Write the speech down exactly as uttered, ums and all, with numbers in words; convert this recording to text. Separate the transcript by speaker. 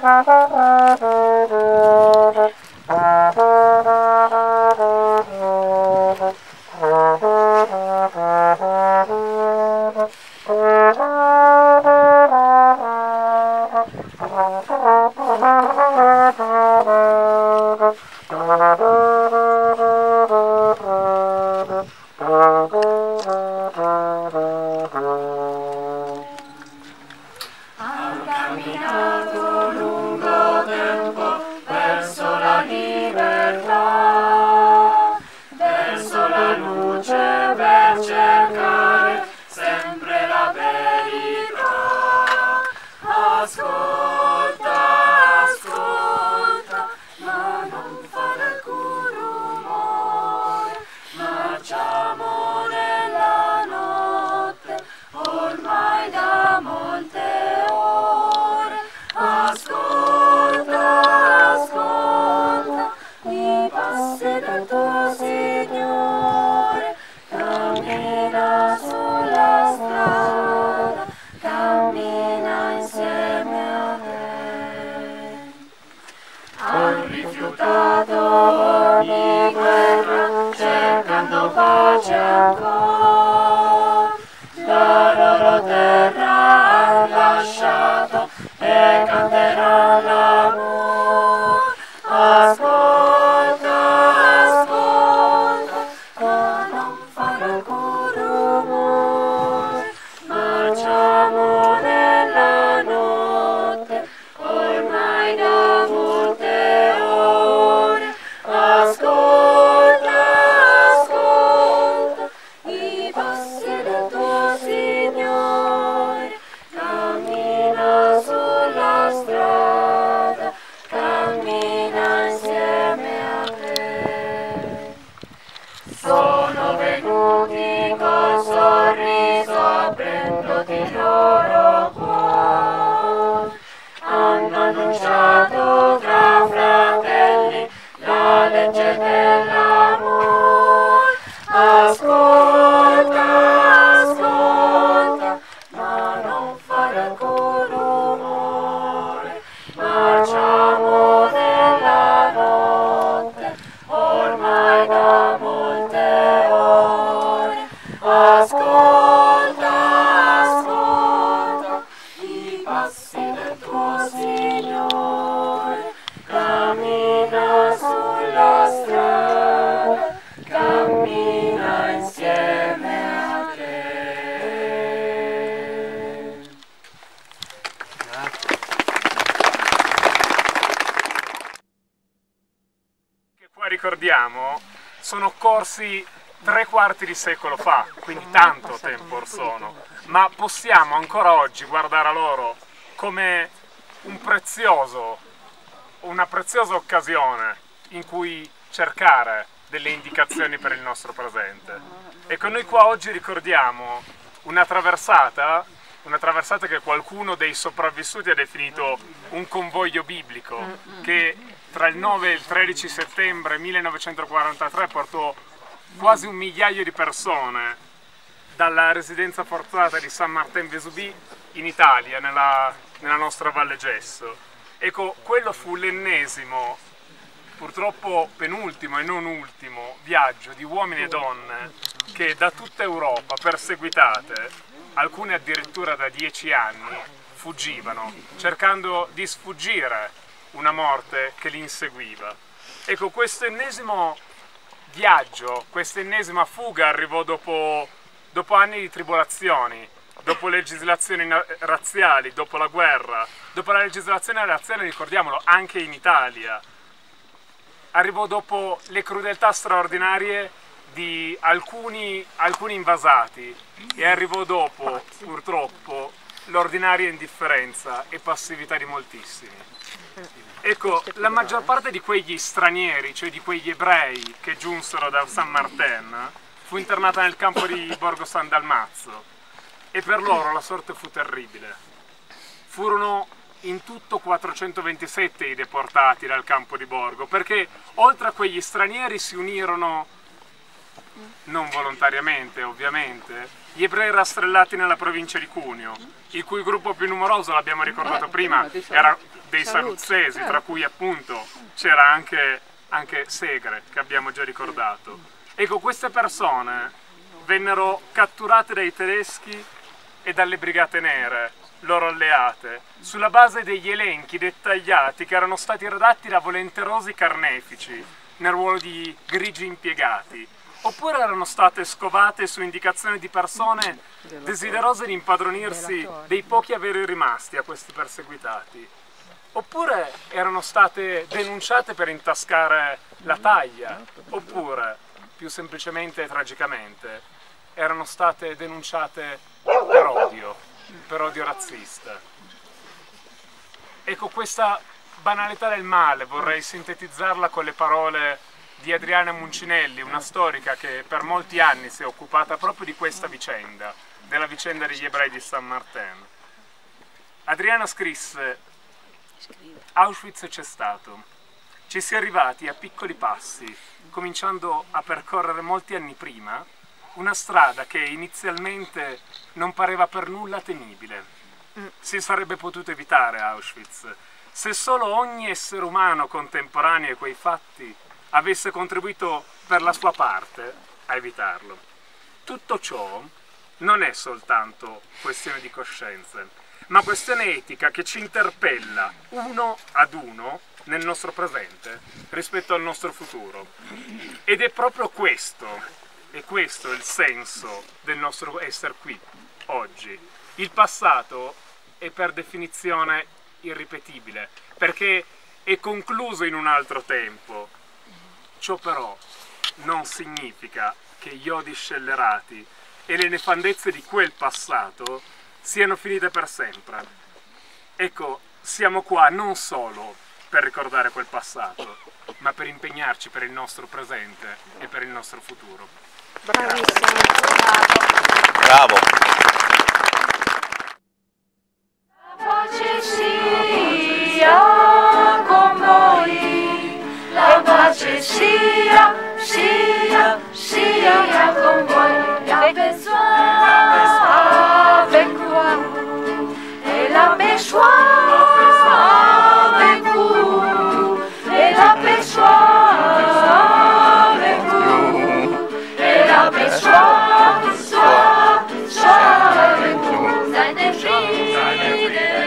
Speaker 1: Ricordiamo, sono occorsi tre quarti di secolo fa, quindi tanto tempo or sono, ma possiamo ancora oggi guardare a loro come un prezioso, una preziosa occasione in cui cercare delle indicazioni per il nostro presente. Ecco, noi qua oggi ricordiamo una traversata, una traversata che qualcuno dei sopravvissuti ha definito un convoglio biblico, che tra il nove e il tredici settembre millenovecentoquarantatré portò quasi un migliaio di persone dalla residenza forzata di Saint-Martin-Vésubie in Italia, nella, nella nostra Valle Gesso. Ecco, quello fu l'ennesimo, purtroppo penultimo e non ultimo, viaggio di uomini e donne che da tutta Europa, perseguitate, alcune addirittura da dieci anni, fuggivano, cercando di sfuggire una morte che li inseguiva. Ecco, questo ennesimo viaggio, questa ennesima fuga arrivò dopo, dopo anni di tribolazioni, dopo legislazioni razziali, dopo la guerra, dopo la legislazione razziale, ricordiamolo, anche in Italia. Arrivò dopo le crudeltà straordinarie di alcuni, alcuni invasati e arrivò dopo, purtroppo, l'ordinaria indifferenza e passività di moltissimi. Ecco, la maggior parte di quegli stranieri, cioè di quegli ebrei che giunsero da San Martin, fu internata nel campo di Borgo San Dalmazzo e per loro la sorte fu terribile. Furono in tutto quattrocentoventisette i deportati dal campo di Borgo, perché oltre a quegli stranieri si unirono, non volontariamente ovviamente, gli ebrei rastrellati nella provincia di Cuneo, il cui gruppo più numeroso, l'abbiamo ricordato prima, era dei saluzzesi, tra cui appunto c'era anche, anche Segre, che abbiamo già ricordato. Ecco, queste persone vennero catturate dai tedeschi e dalle brigate nere, loro alleate, sulla base degli elenchi dettagliati che erano stati redatti da volenterosi carnefici nel ruolo di grigi impiegati, oppure erano state scovate su indicazione di persone desiderose di impadronirsi dei pochi averi rimasti a questi perseguitati, oppure erano state denunciate per intascare la taglia, oppure, più semplicemente e tragicamente, erano state denunciate per odio, per odio razzista. Ecco, questa banalità del male vorrei sintetizzarla con le parole di Adriana Muncinelli, una storica che per molti anni si è occupata proprio di questa vicenda, della vicenda degli ebrei di Saint Martin. Adriana scrisse: Auschwitz c'è stato, ci si è arrivati a piccoli passi, cominciando a percorrere molti anni prima una strada che inizialmente non pareva per nulla temibile. Si sarebbe potuto evitare Auschwitz se solo ogni essere umano contemporaneo a quei fatti avesse contribuito per la sua parte a evitarlo. Tutto ciò non è soltanto questione di coscienze, ma questione etica che ci interpella uno ad uno nel nostro presente rispetto al nostro futuro. Ed è proprio questo, e questo è il senso del nostro essere qui, oggi. Il passato è per definizione irripetibile, perché è concluso in un altro tempo. Ciò però non significa che gli odi scellerati e le nefandezze di quel passato siano finite per sempre. Ecco, siamo qua non solo per ricordare quel passato, ma per impegnarci per il nostro presente e per il nostro futuro.
Speaker 2: Bravissimo.
Speaker 3: Bravo.
Speaker 2: La pace sia con voi, la pace sia, sia, sia con voi, la paix soit avec vous, et la paix soit avec vous, et la paix soit avec vous, et la paix soit, soit, soit avec vous, seid ihr Friede.